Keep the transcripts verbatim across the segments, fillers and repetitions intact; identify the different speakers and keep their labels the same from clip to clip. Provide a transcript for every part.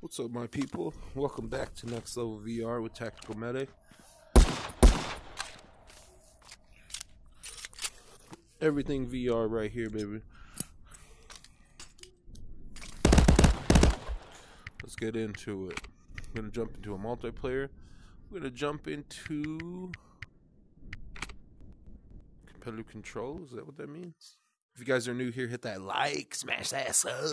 Speaker 1: What's up, my people? Welcome back to Next Level V R with Tactical Medic. Everything V R right here, baby. Let's get into it. I'm gonna jump into a multiplayer. We're gonna jump into competitive control. Is that what that means? If you guys are new here, hit that like, smash that sub.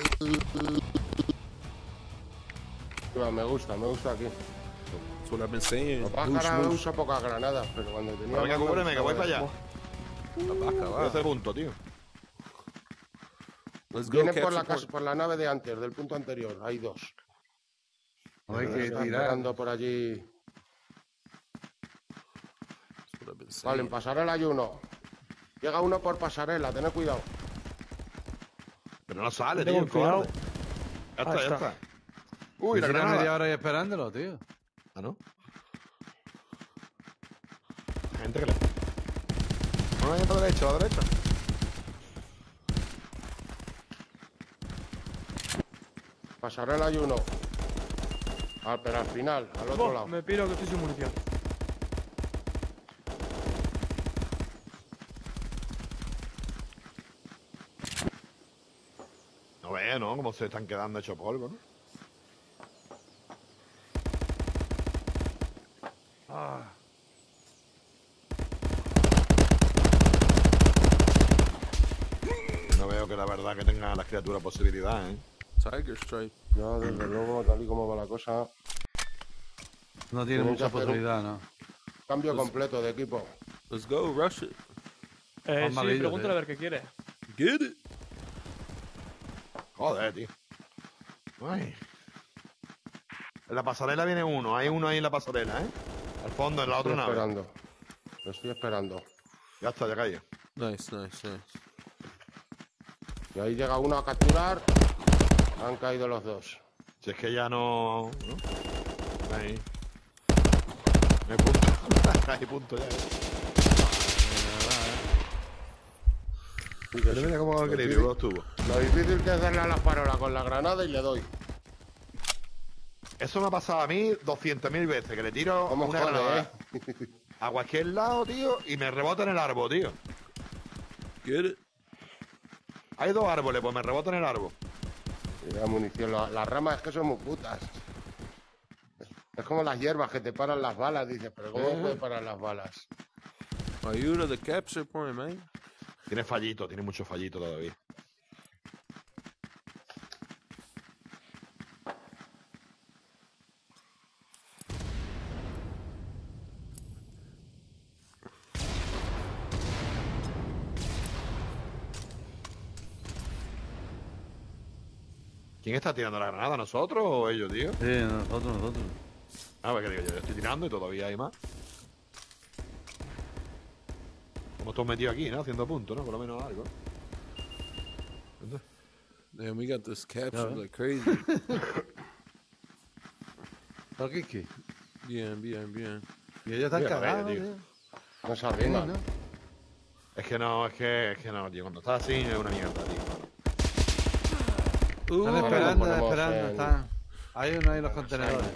Speaker 2: Me gusta, me gusta aquí.
Speaker 1: That's what I've been saying.
Speaker 2: La pájara usa pocas granadas, pero cuando tenía...
Speaker 3: Venga, cúbreme, que voy para allá.
Speaker 1: La vaca, va.
Speaker 3: Ese punto, tío.
Speaker 1: Let's go,
Speaker 2: Vienen por la,
Speaker 1: support.
Speaker 2: casa, por la nave de antes, del punto anterior. Hay dos.
Speaker 4: No hay que
Speaker 2: Están
Speaker 4: tirar.
Speaker 2: tirando por allí.
Speaker 1: That's what I've been saying.
Speaker 2: Vale, en pasarela hay uno. Llega uno por pasarela, tened cuidado.
Speaker 3: Pero no sale,
Speaker 5: Tengo
Speaker 3: tío.
Speaker 5: cuidado.
Speaker 3: cobarde. Ya está,
Speaker 5: Ahí
Speaker 3: ya
Speaker 5: está.
Speaker 3: está. Uy, la
Speaker 4: Lleva
Speaker 3: granada.
Speaker 4: media hora ahí esperándolo, tío.
Speaker 3: Ah, ¿no? Gente que le... No, a la derecha, a la derecha.
Speaker 2: Pasarela hay uno. Ah, pero al final, al otro
Speaker 5: Oh,
Speaker 2: lado.
Speaker 5: me piro que estoy sin munición.
Speaker 3: No ve, ¿no? Como se están quedando hechos polvo, ¿no?
Speaker 5: Ah,
Speaker 3: No veo que la verdad que tengan las criaturas posibilidad, ¿eh?
Speaker 1: Tiger Stripe.
Speaker 2: No, desde luego, tal y como va la cosa.
Speaker 4: No tiene
Speaker 2: Tienen
Speaker 4: mucha
Speaker 2: que hacer un-
Speaker 4: posibilidad, ¿no?
Speaker 2: Cambio completo de equipo.
Speaker 1: Let's go, rush it.
Speaker 5: eh,
Speaker 4: Son
Speaker 5: sí,
Speaker 4: malillos,
Speaker 5: pregúntale
Speaker 4: eh.
Speaker 5: a ver qué quiere.
Speaker 1: Get it.
Speaker 3: Joder, tío. Ay. En la pasarela viene uno. Hay uno ahí en la pasarela, ¿eh? Al fondo, en la
Speaker 2: Estoy
Speaker 3: otra nave.
Speaker 2: esperando. Lo estoy esperando.
Speaker 3: Ya está, ya cayó.
Speaker 1: Nice, nice, nice.
Speaker 2: Y ahí llega uno a capturar. Han caído los dos.
Speaker 3: Si es que ya no... ¿no? Ahí. No hay punto. Hay punto ya. ¿eh?
Speaker 2: Sí, que
Speaker 3: Pero
Speaker 2: sí.
Speaker 3: mira cómo va el
Speaker 2: Lo
Speaker 3: equilibrio,
Speaker 2: difícil-
Speaker 3: los tubos.
Speaker 2: Lo difícil que es darle a la farola con la granada y le doy.
Speaker 3: Eso me ha pasado a mí doscientas mil veces, que le tiro
Speaker 2: ¿Cómo
Speaker 3: una
Speaker 2: jode,
Speaker 3: granada
Speaker 2: eh?
Speaker 3: a cualquier lado, tío, y me rebota en el árbol, tío.
Speaker 1: Get it.
Speaker 3: Hay dos árboles, pues me rebota en el árbol.
Speaker 2: Y la munición, la- las ramas es que son muy putas. Es como las hierbas que te paran las balas. Dices, pero ¿cómo
Speaker 3: Eh.
Speaker 2: puede parar las balas?
Speaker 1: Ayuda the capture point, man.
Speaker 3: Tiene fallito, tiene mucho fallito todavía. ¿Quién está tirando la granada? ¿Nosotros o ellos, tío?
Speaker 4: Sí, nosotros, nosotros.
Speaker 3: A ver, que digo, yo estoy tirando y todavía hay más. Como todos metidos aquí, ¿no? Haciendo puntos, ¿no? Por lo menos algo.
Speaker 1: Damn, we got this capture
Speaker 4: Yeah.
Speaker 1: like crazy.
Speaker 4: ¿Por qué qué?
Speaker 1: Bien, bien, bien.
Speaker 4: Y ellos están
Speaker 3: Mira,
Speaker 4: cagados,
Speaker 3: vaya, tío.
Speaker 4: tío.
Speaker 2: No se
Speaker 4: Sí,
Speaker 2: arrima.
Speaker 4: ¿no?
Speaker 3: Es que no, es que, es que no, tío. Cuando estás así es una mierda, tío.
Speaker 1: Ooh,
Speaker 4: Están
Speaker 2: Ahora
Speaker 4: esperando,
Speaker 2: lo
Speaker 4: están
Speaker 2: ponemos
Speaker 4: esperando,
Speaker 2: en-
Speaker 4: están. Hay uno ahí en los contenedores.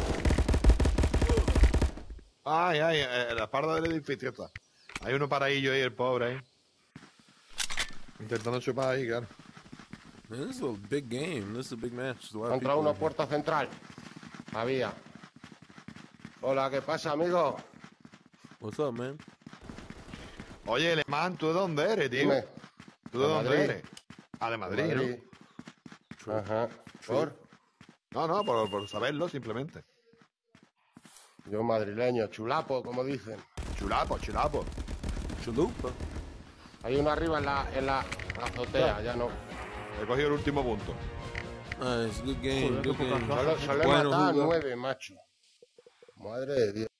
Speaker 3: Ay, ay, eh, en la espalda del edificio está. Hay uno paradillo ahí, el pobre ahí. Intentando chupar ahí, claro.
Speaker 1: man, this is a big game. This is a big match. There's a lot
Speaker 2: Ha
Speaker 1: of
Speaker 2: entrado
Speaker 1: people
Speaker 2: uno puerta central. Había. Hola, ¿qué pasa, amigo?
Speaker 1: here. What's up, man?
Speaker 3: Oye, Alemán, ¿tú de dónde eres, tío?
Speaker 2: Dime.
Speaker 3: ¿Tú de
Speaker 2: de
Speaker 3: dónde
Speaker 2: Madrid.
Speaker 3: eres? Ah, de Madrid,
Speaker 2: Madrid. Ajá. ¿Por?
Speaker 3: ¿no? No, no, por, por saberlo, simplemente.
Speaker 2: Yo madrileño, chulapo, como dicen.
Speaker 3: Chulapo, chulapo.
Speaker 1: Chalupa.
Speaker 2: Hay uno arriba en la, en la azotea, ya no.
Speaker 3: He cogido el último punto.
Speaker 1: Nice, good game,
Speaker 5: Joder,
Speaker 1: good
Speaker 5: qué pocas
Speaker 1: game.
Speaker 5: bajas.
Speaker 2: Solo, solo he
Speaker 1: Bueno,
Speaker 2: matado a
Speaker 1: Hugo.
Speaker 2: nueve, macho. Madre de Dios.